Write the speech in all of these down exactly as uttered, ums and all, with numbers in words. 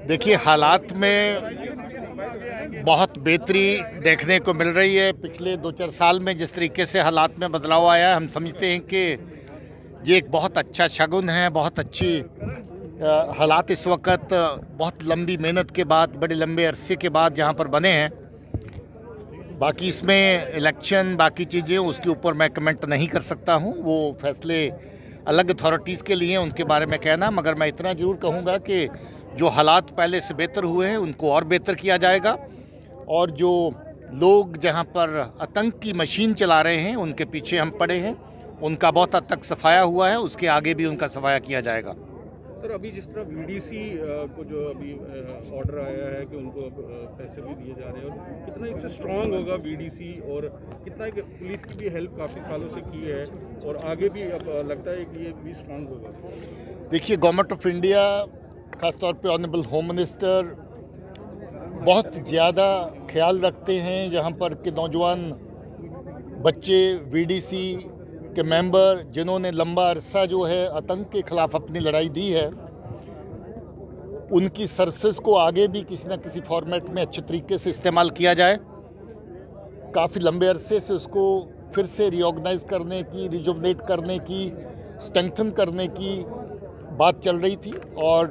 देखिए, हालात में बहुत बेहतरी देखने को मिल रही है। पिछले दो चार साल में जिस तरीके से हालात में बदलाव आया है, हम समझते हैं कि ये एक बहुत अच्छा शगुन है। बहुत अच्छी हालात इस वक्त बहुत लंबी मेहनत के बाद, बड़े लंबे अरसे के बाद यहाँ पर बने हैं। बाकी इसमें इलेक्शन, बाकी चीज़ें, उसके ऊपर मैं कमेंट नहीं कर सकता हूँ। वो फैसले अलग अथॉरिटीज़ के लिए, उनके बारे में कहना। मगर मैं इतना ज़रूर कहूँगा कि जो हालात पहले से बेहतर हुए हैं उनको और बेहतर किया जाएगा, और जो लोग जहाँ पर आतंक की मशीन चला रहे हैं उनके पीछे हम पड़े हैं, उनका बहुत हद तक सफाया हुआ है, उसके आगे भी उनका सफाया किया जाएगा। सर, अभी जिस तरह वीडीसी को जो अभी ऑर्डर आया है कि उनको पैसे भी दिए जा रहे हैं, और कितना इससे स्ट्रांग होगा वीडीसी, और कितना पुलिस की भी हेल्प काफ़ी सालों से की है और आगे भी अब लगता है कि ये भी स्ट्रांग होगा। देखिए, गवर्नमेंट ऑफ इंडिया, ख़ासतौर पे ऑनरेबल होम मिनिस्टर बहुत ज़्यादा ख्याल रखते हैं जहाँ पर कि नौजवान बच्चे, वीडीसी के मेंबर, जिन्होंने लंबा अरसा जो है आतंक के ख़िलाफ़ अपनी लड़ाई दी है, उनकी सर्विसेज को आगे भी किसी न किसी फॉर्मेट में अच्छे तरीके से इस्तेमाल किया जाए। काफ़ी लंबे अरसे से उसको फिर से रिऑर्गेनाइज करने की, रिजुवनेट करने की, स्ट्रेंथन करने की बात चल रही थी,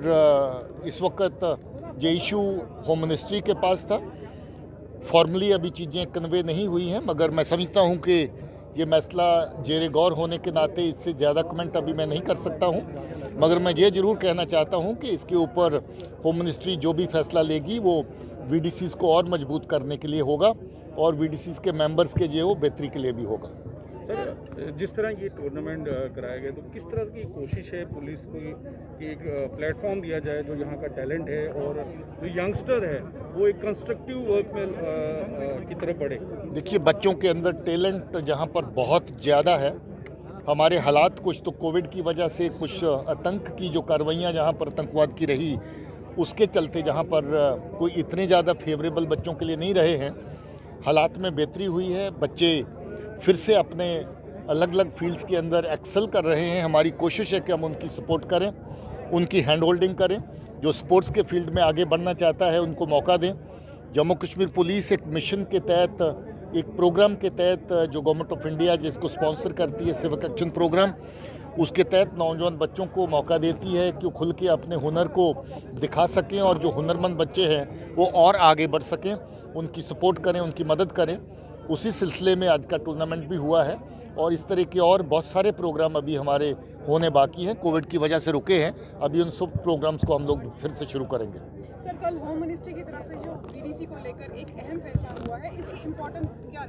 और इस वक्त ये इशू होम मिनिस्ट्री के पास था। फॉर्मली अभी चीज़ें कन्वे नहीं हुई हैं, मगर मैं समझता हूँ कि ये मसला जेरे गौर होने के नाते इससे ज़्यादा कमेंट अभी मैं नहीं कर सकता हूँ। मगर मैं ये ज़रूर कहना चाहता हूँ कि इसके ऊपर होम मिनिस्ट्री जो भी फैसला लेगी वो वीडीसीज़ को और मजबूत करने के लिए होगा, और वीडीसीज़ के मेंबर्स के जो है वो बेहतरी के लिए भी होगा। सर, जिस तरह ये टूर्नामेंट कराया गया, तो किस तरह की कोशिश है पुलिस को कि एक प्लेटफॉर्म दिया जाए जो यहाँ का टैलेंट है और जो यंगस्टर है वो एक कंस्ट्रक्टिव वर्क में आ, आ, की तरफ बढ़े? देखिए, बच्चों के अंदर टैलेंट जहाँ पर बहुत ज़्यादा है। हमारे हालात कुछ तो कोविड की वजह से, कुछ आतंक की जो कार्रवाइयाँ जहाँ पर आतंकवाद की रही उसके चलते, जहाँ पर कोई इतने ज़्यादा फेवरेबल बच्चों के लिए नहीं रहे हैं, हालात में बेहतरी हुई है। बच्चे फिर से अपने अलग अलग फील्ड्स के अंदर एक्सेल कर रहे हैं। हमारी कोशिश है कि हम उनकी सपोर्ट करें, उनकी हैंड होल्डिंग करें। जो स्पोर्ट्स के फील्ड में आगे बढ़ना चाहता है उनको मौका दें। जम्मू कश्मीर पुलिस एक मिशन के तहत, एक प्रोग्राम के तहत जो गवर्नमेंट ऑफ इंडिया जिसको स्पॉन्सर करती है, सिविक एक्शन प्रोग्राम, उसके तहत नौजवान बच्चों को मौका देती है कि वो खुल के अपने हुनर को दिखा सकें, और जो हुनरमंद बच्चे हैं वो और आगे बढ़ सकें। उनकी सपोर्ट करें, उनकी मदद करें। उसी सिलसिले में आज का टूर्नामेंट भी हुआ है, और इस तरह के और बहुत सारे प्रोग्राम अभी हमारे होने बाकी हैं। कोविड की वजह से रुके हैं, अभी उन सब प्रोग्राम्स को हम लोग फिर से शुरू करेंगे। सर, कल होम मिनिस्ट्री की तरफ से जो वीडीसी को लेकर एक अहम फैसला हुआ है, इसकी इम्पोर्टेंस क्या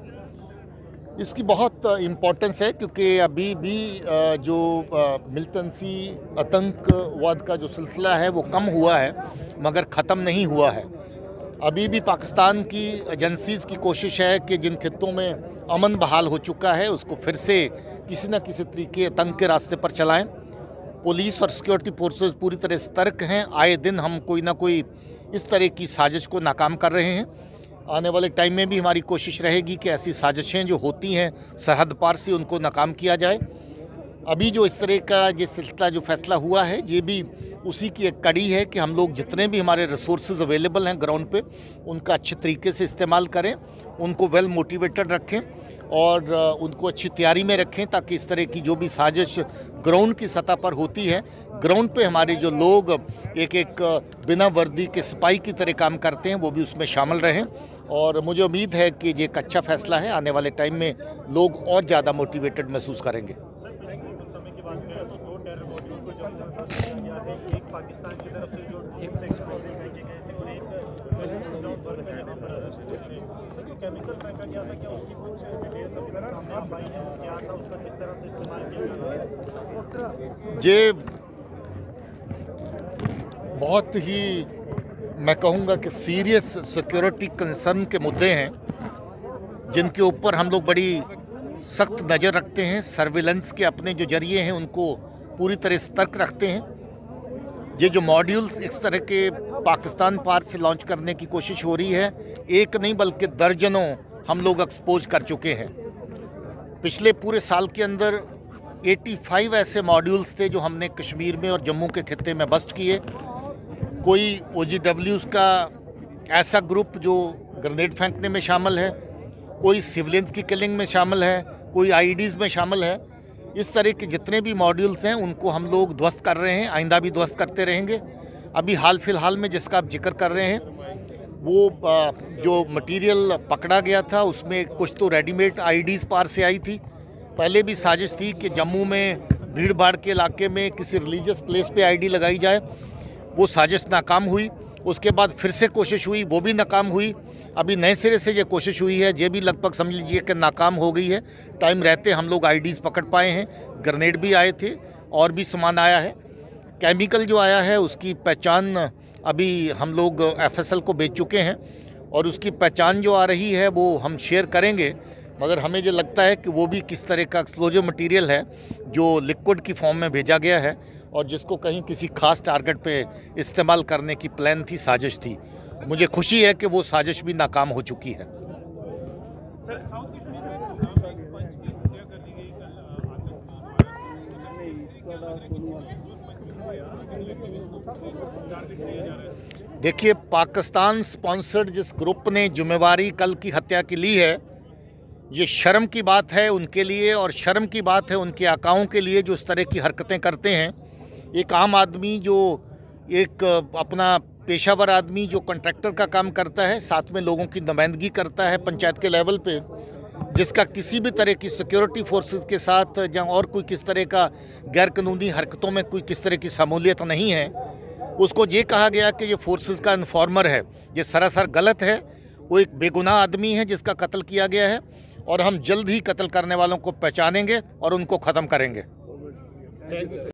थी? इसकी बहुत इम्पोर्टेंस है, क्योंकि अभी भी जो मिलिटेंसी आतंकवाद का जो सिलसिला है वो कम हुआ है, मगर ख़त्म नहीं हुआ है। अभी भी पाकिस्तान की एजेंसीज़ की कोशिश है कि जिन खित्तों में अमन बहाल हो चुका है उसको फिर से किसी न किसी तरीके आतंक के रास्ते पर चलाएं। पुलिस और सिक्योरिटी फोर्सेस पूरी तरह सतर्क हैं। आए दिन हम कोई ना कोई इस तरह की साजिश को नाकाम कर रहे हैं। आने वाले टाइम में भी हमारी कोशिश रहेगी कि ऐसी साजिशें जो होती हैं सरहद पार से, उनको नाकाम किया जाए। अभी जो इस तरह का ये सिलसिला जो फैसला हुआ है, ये भी उसी की एक कड़ी है कि हम लोग जितने भी हमारे रिसोर्सेज अवेलेबल हैं ग्राउंड पे, उनका अच्छे तरीके से इस्तेमाल करें, उनको वेल मोटिवेटेड रखें, और उनको अच्छी तैयारी में रखें, ताकि इस तरह की जो भी साजिश ग्राउंड की सतह पर होती है, ग्राउंड पे हमारे जो लोग एक एक बिना वर्दी के सिपाही की तरह काम करते हैं, वो भी उसमें शामिल रहें। और मुझे उम्मीद है कि ये एक अच्छा फैसला है। आने वाले टाइम में लोग और ज़्यादा मोटिवेटेड महसूस करेंगे। एक पाकिस्तान की तरफ से जो टीम से एक्सप्लोजिव फेंके गए थे और एक वर्कर यहाँ पर अरेस्ट हुए थे। सर, जो केमिकल फेंका गया था, क्या उसकी कुछ डिटेल्स अभी तक सामने आ पाई हैं? क्या था उसका, किस तरह से इस्तेमाल किया जा रहा है? ये बहुत ही, मैं कहूँगा कि सीरियस सिक्योरिटी कंसर्न के मुद्दे हैं, जिनके ऊपर हम लोग बड़ी सख्त नज़र रखते हैं। सर्विलेंस के अपने जो जरिए हैं उनको पूरी तरह सतर्क रखते हैं। ये जो मॉड्यूल्स इस तरह के पाकिस्तान पार से लॉन्च करने की कोशिश हो रही है, एक नहीं बल्कि दर्जनों हम लोग एक्सपोज कर चुके हैं। पिछले पूरे साल के अंदर पचासी ऐसे मॉड्यूल्स थे जो हमने कश्मीर में और जम्मू के खित्ते में बस्ट किए। कोई ओ जी डब्ल्यूज़ का ऐसा ग्रुप जो ग्रेनेड फेंकने में शामिल है, कोई सिविलियंस की किलिंग में शामिल है, कोई आई ई डीज़ में शामिल है। इस तरह के जितने भी मॉड्यूल्स हैं उनको हम लोग ध्वस्त कर रहे हैं, आइंदा भी ध्वस्त करते रहेंगे। अभी हाल फिलहाल में जिसका आप जिक्र कर रहे हैं, वो जो मटेरियल पकड़ा गया था उसमें कुछ तो रेडीमेड आई ई डीज़ पार से आई थी। पहले भी साजिश थी कि जम्मू में भीड़ भाड़ के इलाके में किसी रिलीजियस प्लेस पे आई डी लगाई जाए, वो साजिश नाकाम हुई। उसके बाद फिर से कोशिश हुई, वो भी नाकाम हुई। अभी नए सिरे से ये कोशिश हुई है, ये भी लगभग समझ लीजिए कि नाकाम हो गई है। टाइम रहते हम लोग आई डीज़ पकड़ पाए हैं, ग्रेनेड भी आए थे और भी सामान आया है। केमिकल जो आया है उसकी पहचान अभी हम लोग एफ एस एल को बेच चुके हैं और उसकी पहचान जो आ रही है वो हम शेयर करेंगे, मगर हमें जो लगता है कि वो भी किस तरह का एक्सप्लोजिव मटेरियल है जो लिक्विड की फॉर्म में भेजा गया है और जिसको कहीं किसी खास टारगेट पे इस्तेमाल करने की प्लान थी, साजिश थी। मुझे खुशी है कि वो साजिश भी नाकाम हो चुकी है। देखिए, पाकिस्तान स्पॉन्सर्ड जिस ग्रुप ने जिम्मेवारी कल की हत्या की ली है, ये शर्म की बात है उनके लिए और शर्म की बात है उनके आकाओं के लिए जो इस तरह की हरकतें करते हैं। एक आम आदमी जो एक अपना पेशावर आदमी जो कॉन्ट्रैक्टर का काम करता है, साथ में लोगों की नुमाइंदगी करता है पंचायत के लेवल पे, जिसका किसी भी तरह की सिक्योरिटी फोर्सेस के साथ या और कोई किस तरह का गैरकानूनी हरकतों में कोई किस तरह की शमूलियत नहीं है, उसको ये कहा गया कि ये फोर्सेस का इन्फॉर्मर है, ये सरासर गलत है। वो एक बेगुनाह आदमी है जिसका कत्ल किया गया है और हम जल्द ही कत्ल करने वालों को पहचानेंगे और उनको ख़त्म करेंगे।